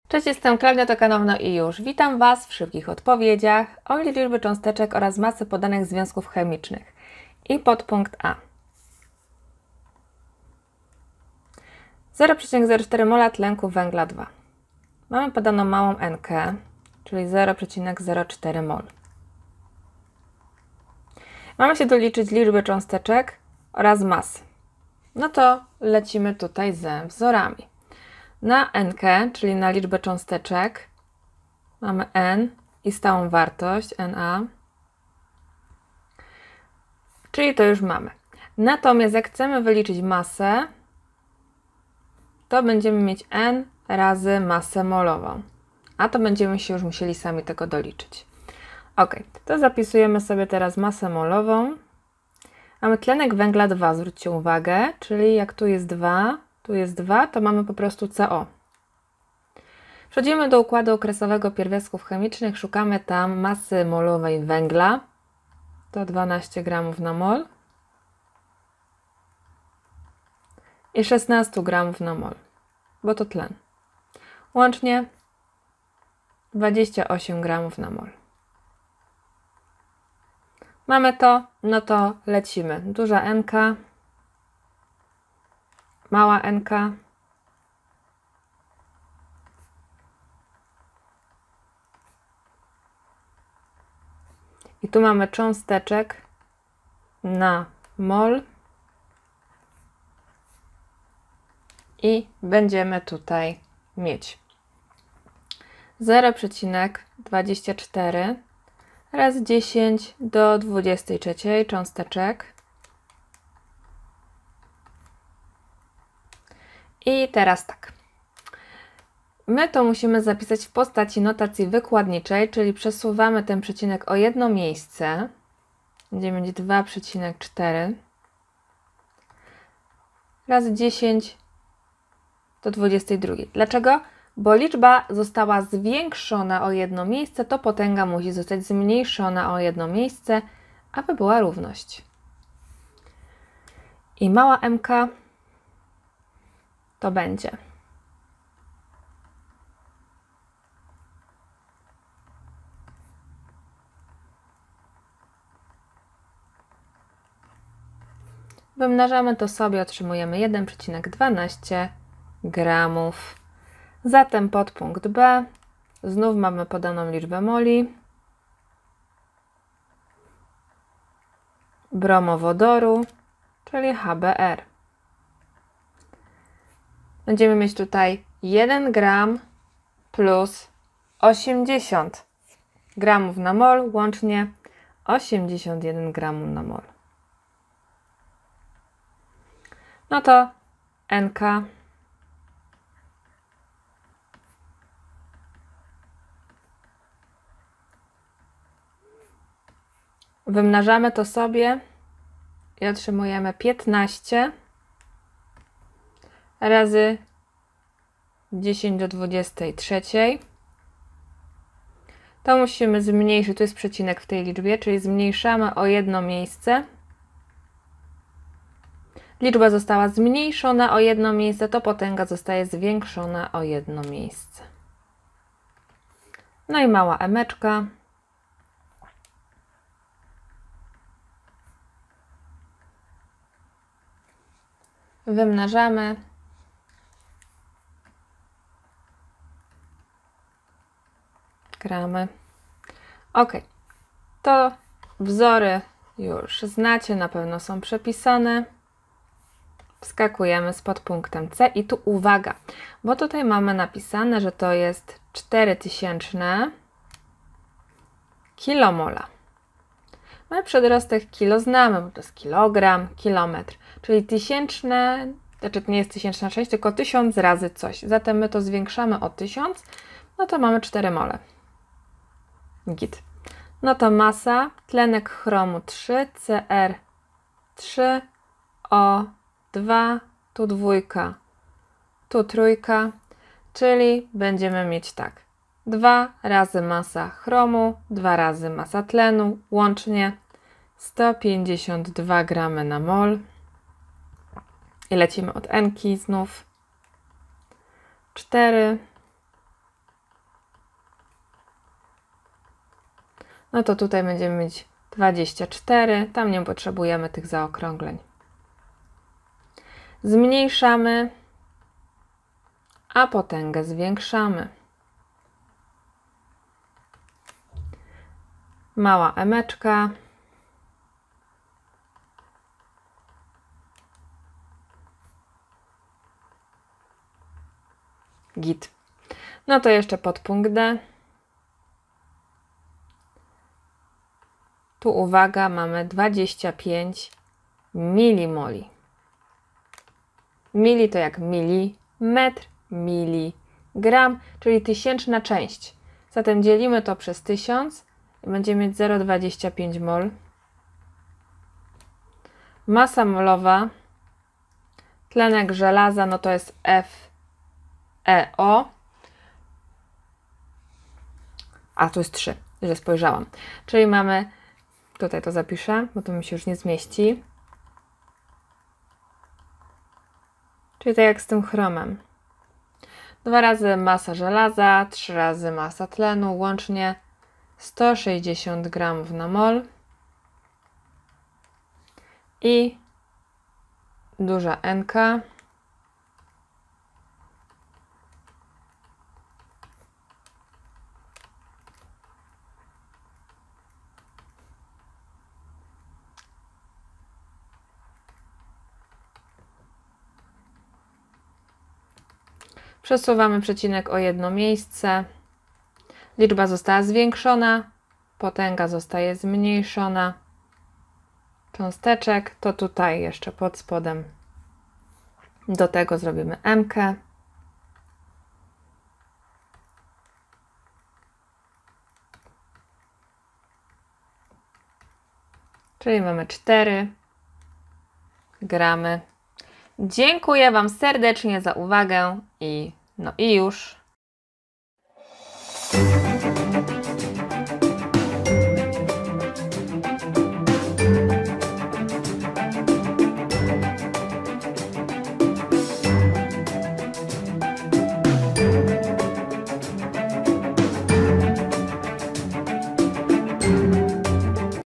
Cześć, jestem Klaudia Tokanowno i już witam Was w szybkich odpowiedziach o liczbie cząsteczek oraz masy podanych związków chemicznych. I podpunkt A. 0,04 mola tlenku węgla 2. Mamy podaną małą NK, czyli 0,04 mol. Mamy się doliczyć liczbę cząsteczek oraz masy. No to lecimy tutaj ze wzorami. Na NK, czyli na liczbę cząsteczek, mamy N i stałą wartość Na, czyli to już mamy. Natomiast jak chcemy wyliczyć masę, to będziemy mieć N razy masę molową, a to będziemy się już musieli sami tego doliczyć. Ok, to zapisujemy sobie teraz masę molową. Mamy tlenek węgla 2, zwróćcie uwagę, czyli jak tu jest 2, to mamy po prostu CO. Przechodzimy do układu okresowego pierwiastków chemicznych, szukamy tam masy molowej węgla, to 12 gramów na mol i 16 gramów na mol, bo to tlen. Łącznie 28 gramów na mol. Mamy to, no to lecimy. Duża NK, mała NK, i tu mamy cząsteczek na mol i będziemy tutaj mieć 0,24 razy 10 do 23 cząsteczek. I teraz tak. My to musimy zapisać w postaci notacji wykładniczej, czyli przesuwamy ten przecinek o jedno miejsce. Będziemy mieć 2,4 razy 10 do 22. Dlaczego? Bo liczba została zwiększona o jedno miejsce, to potęga musi zostać zmniejszona o jedno miejsce, aby była równość. I mała mk to będzie wymnażamy to sobie, otrzymujemy 1,12 gramów. Zatem podpunkt B, znów mamy podaną liczbę moli bromowodoru, czyli HBr. Będziemy mieć tutaj 1 gram plus 80 gramów na mol, łącznie 81 gramów na mol. No to NK wymnażamy to sobie i otrzymujemy 15 razy 10 do 23. To musimy zmniejszyć, tu jest przecinek w tej liczbie, czyli zmniejszamy o jedno miejsce. Liczba została zmniejszona o jedno miejsce, to potęga zostaje zwiększona o jedno miejsce. No i mała emeczka. Wymnażamy. Gramy. Ok. To wzory już znacie, na pewno są przepisane. Wskakujemy z podpunktem C i tu uwaga, bo tutaj mamy napisane, że to jest 4000 kilomola. My przedrostek kilo znamy, bo to jest kilogram, kilometr, czyli tysięczne, znaczy to nie jest tysięczna część, tylko 1000 razy coś. Zatem my to zwiększamy o 1000, no to mamy 4 mole. Git. No to masa, tlenek chromu 3, Cr 3, O 2, tu dwójka, tu trójka, czyli będziemy mieć tak. 2 razy masa chromu, 2 razy masa tlenu, łącznie 152 gramy na mol. I lecimy od N znów. 4 no to tutaj będziemy mieć 24, tam nie potrzebujemy tych zaokrągleń. Zmniejszamy, a potęgę zwiększamy. Mała emeczka. Git. No to jeszcze podpunkt D. Tu uwaga, mamy 25 milimoli. Mili to jak milimetr, miligram, czyli tysięczna część. Zatem dzielimy to przez 1000 i będziemy mieć 0,25 mol. Masa molowa, tlenek żelaza, no to jest FeO. A, tu jest 3, źle spojrzałam. Czyli mamy, tutaj to zapiszę, bo to mi się już nie zmieści. Czyli tak jak z tym chromem. 2 razy masa żelaza, 3 razy masa tlenu, łącznie 160 gramów na mol. I duża NK. Przesuwamy przecinek o jedno miejsce. Liczba została zwiększona, potęga zostaje zmniejszona. Cząsteczek to tutaj jeszcze pod spodem. Do tego zrobimy M. Czyli mamy 4 gramy. Dziękuję Wam serdecznie za uwagę i już.